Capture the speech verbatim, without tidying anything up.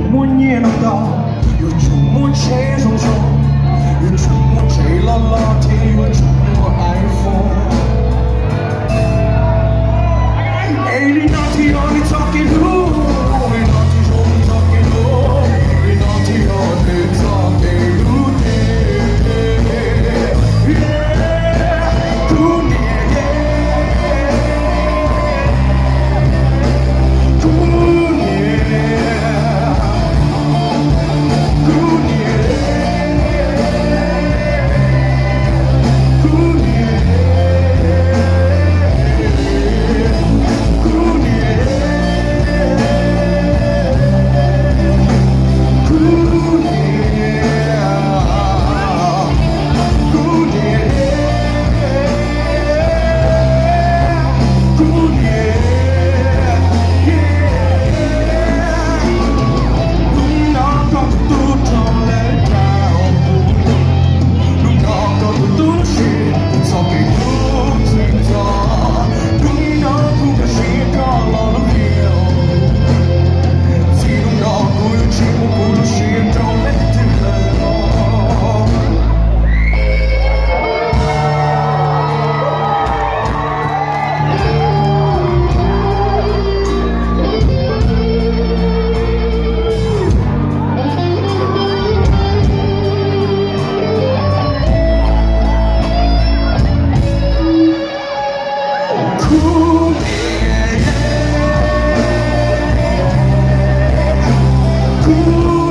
muốn nhiên ông đó yêu chúng muốn chế rong rong yêu chúng muốn chế lo lo thì yêu chúng muốn iPhone ain't it naughty only talking who ain't naughty only talking who ain't naughty only talking who cool.